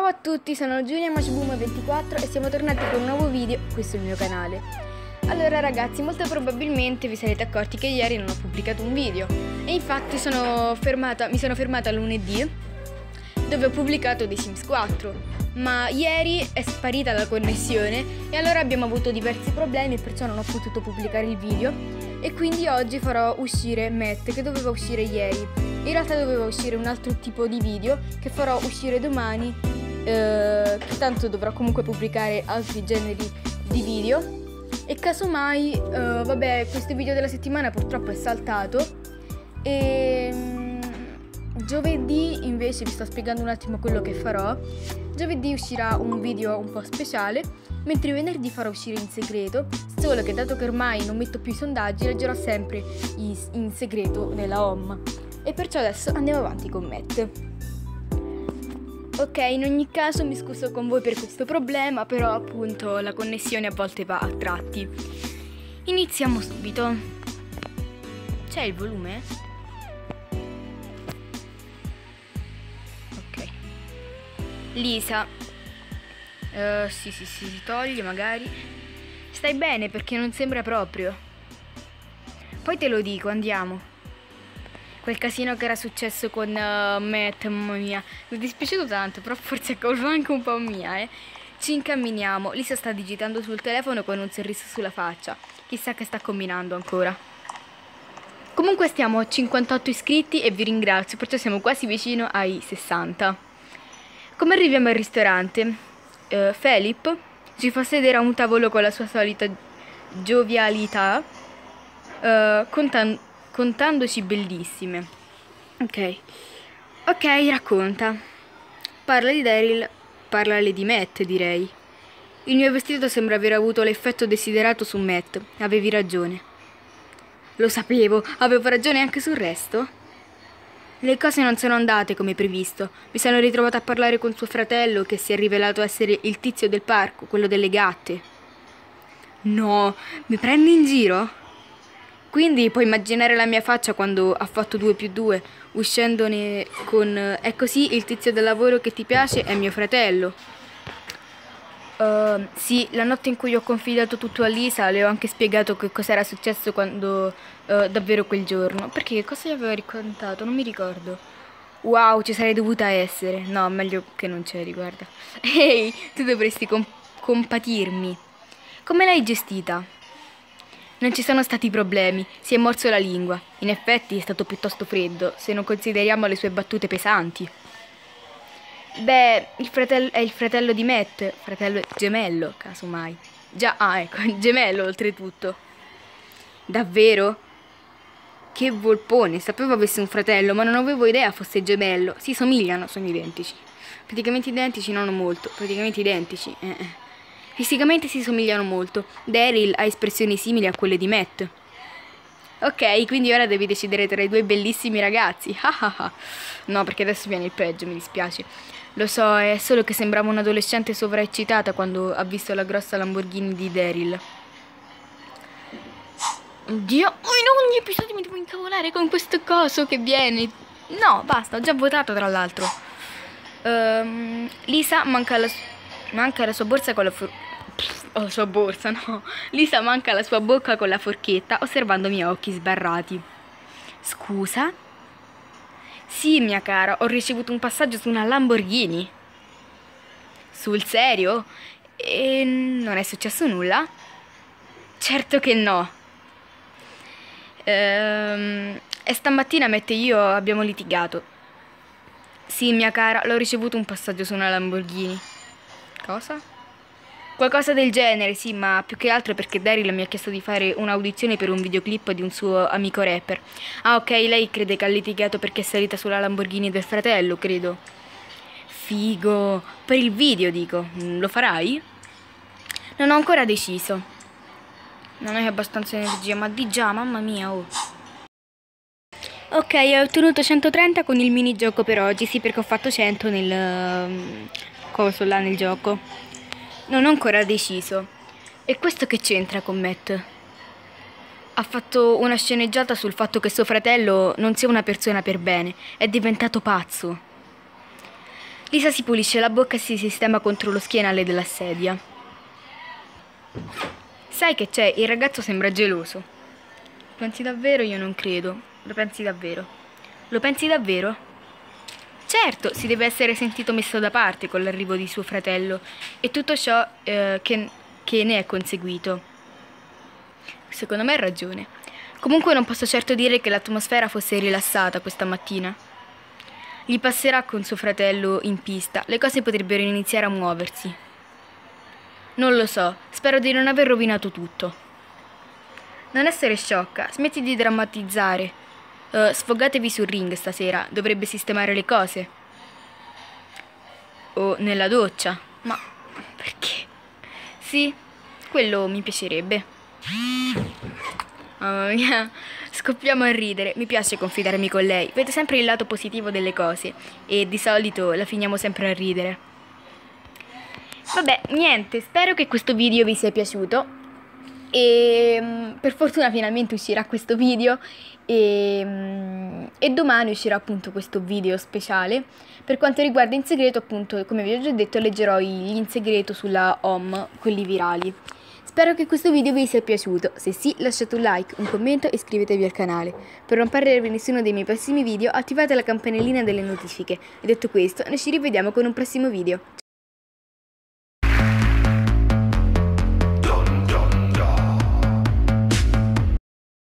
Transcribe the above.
Ciao a tutti, sono Giulia Mashboom24 e siamo tornati con un nuovo video qui sul mio canale. Allora ragazzi, molto probabilmente vi sarete accorti che ieri non ho pubblicato un video e infatti mi sono fermata lunedì dove ho pubblicato The Sims 4, ma ieri è sparita la connessione e allora abbiamo avuto diversi problemi e perciò non ho potuto pubblicare il video e quindi oggi farò uscire Matt, che doveva uscire ieri. In realtà doveva uscire un altro tipo di video che farò uscire domani, che tanto dovrò comunque pubblicare altri generi di video e casomai, vabbè, questo video della settimana purtroppo è saltato e giovedì invece vi sto spiegando un attimo quello che farò. Giovedì uscirà un video un po' speciale, mentre venerdì farò uscire in segreto, solo che dato che ormai non metto più i sondaggi, leggerò sempre in segreto nella home. E perciò adesso andiamo avanti con Matt. Ok, in ogni caso mi scuso con voi per questo problema, però appunto la connessione a volte va a tratti. Iniziamo subito. C'è il volume? Ok. Lisa. Sì, si toglie magari. Stai bene perché non sembra proprio. Poi te lo dico, andiamo. Quel casino che era successo con Matt, mamma mia, mi è dispiaciuto tanto, però forse è colpa anche un po' mia, Ci incamminiamo. Lisa sta digitando sul telefono con un sorriso sulla faccia. Chissà che sta combinando ancora. Comunque stiamo a 58 iscritti e vi ringrazio, perciò siamo quasi vicino ai 60. Come arriviamo al ristorante? Philip ci fa sedere a un tavolo con la sua solita giovialità, contandoci bellissime. Ok, racconta. Parla di Daryl, parlale di Matt, direi. Il mio vestito sembra aver avuto l'effetto desiderato su Matt. Avevi ragione. Lo sapevo, avevo ragione anche sul resto. Le cose non sono andate come previsto. Mi sono ritrovata a parlare con suo fratello, che si è rivelato essere il tizio del parco, quello delle gatte. No, mi prendi in giro? Quindi puoi immaginare la mia faccia quando ha fatto 2+2, uscendone con è così il tizio del lavoro che ti piace è mio fratello. Sì, la notte in cui ho confidato tutto a Lisa le ho anche spiegato che cos'era successo quando davvero quel giorno. Perché che cosa gli aveva raccontato? Non mi ricordo. Wow, ci sarei dovuta essere. No, meglio che non c'eri, guarda. Ehi, tu dovresti compatirmi. Come l'hai gestita? Non ci sono stati problemi, si è morso la lingua. In effetti è stato piuttosto freddo, se non consideriamo le sue battute pesanti. Beh, è il fratello di Matt, fratello gemello, casomai. Già, ecco, gemello oltretutto. Davvero? Che volpone, sapevo avesse un fratello, ma non avevo idea fosse gemello. Si somigliano, sono identici. Praticamente identici, non molto, praticamente identici. Fisicamente si somigliano molto. Daryl ha espressioni simili a quelle di Matt. Ok, quindi ora devi decidere tra i due bellissimi ragazzi. No, perché adesso viene il peggio, mi dispiace. Lo so, è solo che sembrava un'adolescente sovraeccitata quando ha visto la grossa Lamborghini di Daryl. Oddio, in ogni episodio mi devo incavolare con questo coso che viene. No, basta, ho già votato tra l'altro. Lisa manca la sua borsa con la sua borsa, no. Lisa manca la sua bocca con la forchetta, osservando i miei occhi sbarrati. Scusa? Sì, mia cara, ho ricevuto un passaggio su una Lamborghini. Sul serio? E non è successo nulla? Certo che no. E stamattina Matt e io abbiamo litigato. Sì, mia cara, l'ho ricevuto un passaggio su una Lamborghini. Cosa? Qualcosa del genere, sì, ma più che altro perché Daryl mi ha chiesto di fare un'audizione per un videoclip di un suo amico rapper. Ah, ok, lei crede che ha litigato perché è salita sulla Lamborghini del fratello, credo. Figo. Per il video, dico. Lo farai? Non ho ancora deciso. Non hai abbastanza energia, ma di già, mamma mia, oh. Ok, ho ottenuto 130 con il minigioco per oggi, sì, perché ho fatto 100 nel coso là nel gioco. Non ho ancora deciso. E questo che c'entra con Matt? Ha fatto una sceneggiata sul fatto che suo fratello non sia una persona per bene, è diventato pazzo. Lisa si pulisce la bocca e si sistema contro lo schienale della sedia. Sai che c'è? Il ragazzo sembra geloso. Lo pensi davvero? Io non credo. Lo pensi davvero? Lo pensi davvero? Certo, si deve essere sentito messo da parte con l'arrivo di suo fratello e tutto ciò che ne è conseguito. Secondo me hai ragione. Comunque non posso certo dire che l'atmosfera fosse rilassata questa mattina. Gli passerà con suo fratello in pista, le cose potrebbero iniziare a muoversi. Non lo so, spero di non aver rovinato tutto. Non essere sciocca, smetti di drammatizzare. Sfogatevi sul ring stasera, dovrebbe sistemare le cose. O nella doccia. Ma perché? Sì, quello mi piacerebbe. Mamma mia, scoppiamo a ridere. Mi piace confidarmi con lei. Vedo sempre il lato positivo delle cose e di solito la finiamo sempre a ridere. Vabbè, niente, spero che questo video vi sia piaciuto e per fortuna finalmente uscirà questo video e domani uscirà appunto questo video speciale. Per quanto riguarda In Segreto, appunto, come vi ho già detto, leggerò gli In Segreto sulla home, quelli virali. Spero che questo video vi sia piaciuto. Se sì, lasciate un like, un commento e iscrivetevi al canale. Per non perdervi nessuno dei miei prossimi video, attivate la campanellina delle notifiche. E detto questo, noi ci rivediamo con un prossimo video.